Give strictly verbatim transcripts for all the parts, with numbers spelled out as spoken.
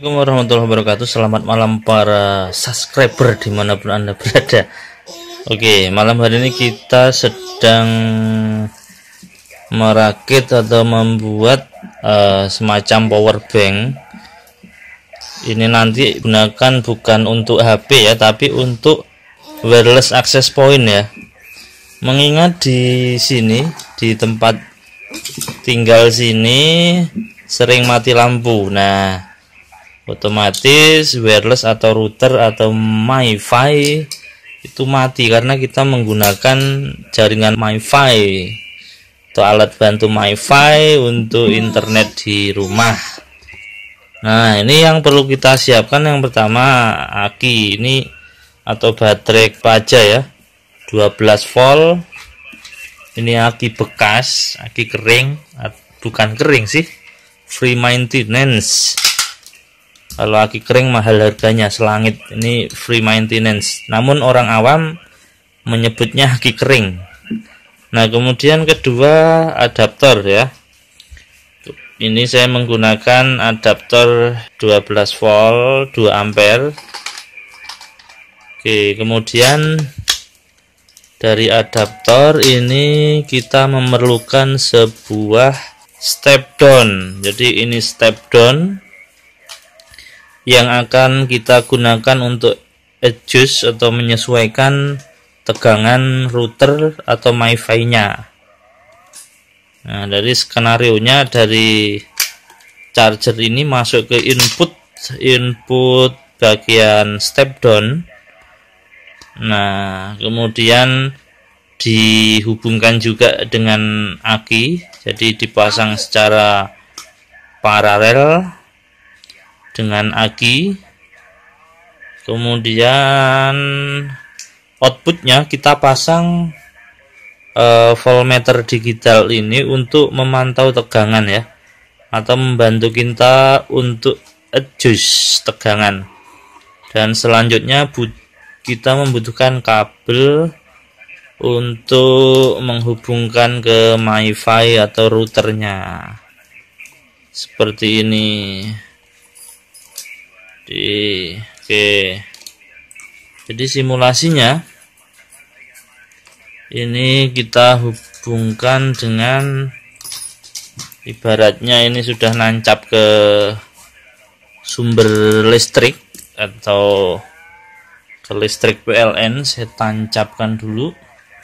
Assalamualaikum warahmatullahi wabarakatuh. Selamat malam para subscriber dimanapun anda berada. Oke, malam hari ini kita sedang merakit atau membuat uh, semacam power bank. Ini nanti gunakan bukan untuk H P ya, tapi untuk wireless access point ya. Mengingat di sini, di tempat tinggal sini sering mati lampu. Nah, otomatis wireless atau router atau MiFi itu mati karena kita menggunakan jaringan MiFi atau alat bantu MiFi untuk internet di rumah. Nah, ini yang perlu kita siapkan. Yang pertama, aki ini atau baterai baja ya, dua belas volt. Ini aki bekas, aki kering, bukan kering sih, free maintenance. Kalau aki kering mahal harganya selangit, ini free maintenance. Namun orang awam menyebutnya aki kering. Nah, kemudian kedua adaptor ya. Ini saya menggunakan adaptor dua belas volt dua ampere. Oke, kemudian dari adaptor ini kita memerlukan sebuah step down. Jadi ini step down yang akan kita gunakan untuk adjust atau menyesuaikan tegangan router atau MiFi-nya. Nah, dari skenario nya dari charger ini masuk ke input input bagian step down. Nah, kemudian dihubungkan juga dengan aki, jadi dipasang secara paralel dengan aki. Kemudian outputnya kita pasang uh, voltmeter digital ini untuk memantau tegangan ya, atau membantu kita untuk adjust tegangan. Dan selanjutnya kita membutuhkan kabel untuk menghubungkan ke MiFi atau routernya seperti ini. Di, oke, jadi simulasinya ini kita hubungkan dengan, ibaratnya ini sudah nancap ke sumber listrik atau ke listrik P L N. Saya tancapkan dulu.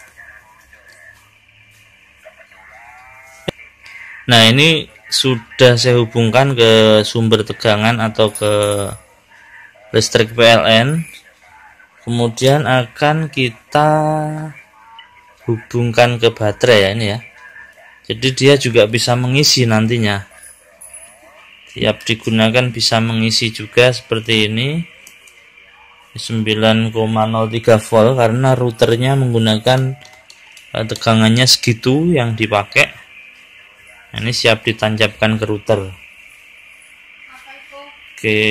Nah, ini sudah saya hubungkan ke sumber tegangan atau ke listrik P L N. Kemudian akan kita hubungkan ke baterai ya, ini ya. Jadi dia juga bisa mengisi nantinya. Tiap digunakan bisa mengisi juga seperti ini. sembilan koma nol tiga volt karena routernya menggunakan tegangannya segitu yang dipakai. Nah, ini siap ditancapkan ke router. Oke.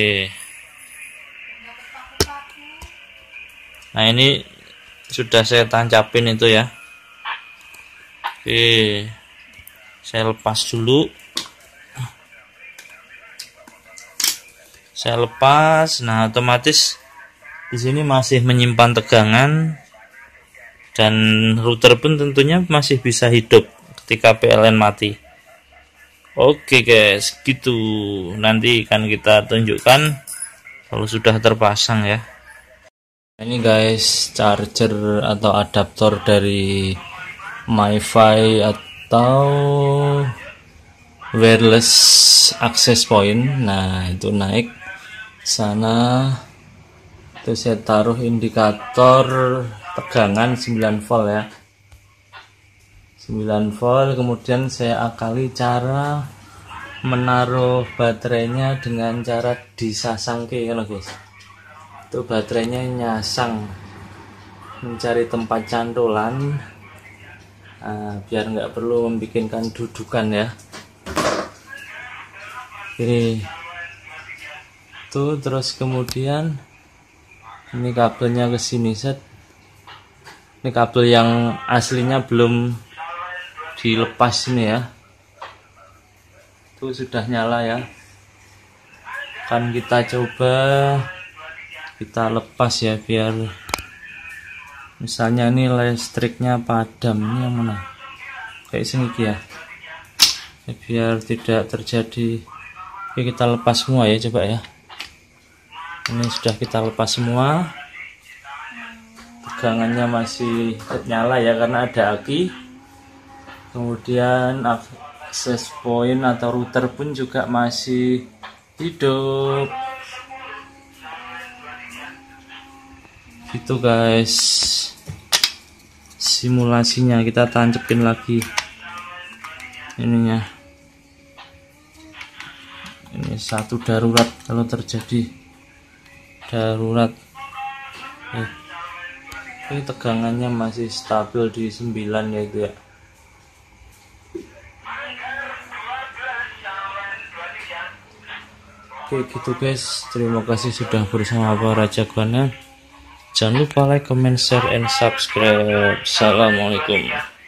Nah, ini sudah saya tancapin itu ya. Oke, saya lepas dulu. Saya lepas. Nah, otomatis di sini masih menyimpan tegangan dan router pun tentunya masih bisa hidup ketika P L N mati. Oke guys, gitu. Nanti akan kita tunjukkan kalau sudah terpasang ya. Ini guys, charger atau adaptor dari MiFi atau wireless access point. Nah, itu naik sana. Itu saya taruh indikator tegangan sembilan volt ya. sembilan volt. Kemudian saya akali cara menaruh baterainya dengan cara disasang ke ya guys. Itu baterainya nyasang, mencari tempat cantolan, nah, biar nggak perlu membikinkan dudukan ya. Oke, itu terus kemudian ini kabelnya ke sini set. Ini kabel yang aslinya belum dilepas ini ya. Itu sudah nyala ya. akan kita coba kita lepas ya, biar misalnya ini listriknya padam. Ini yang mana kayak sini ya, ya biar tidak terjadi. Oke, kita lepas semua ya, coba ya. Ini sudah kita lepas semua, tegangannya masih nyala ya karena ada aki. Kemudian akses point atau router pun juga masih hidup. Gitu guys simulasinya. Kita tancapin lagi ininya. Ini satu darurat kalau terjadi darurat. eh, ini tegangannya masih stabil di sembilan ya itu ya. Oke gitu guys, terima kasih sudah bersama para jagoannya. Jangan lupa like, comment, share, and subscribe. Assalamualaikum.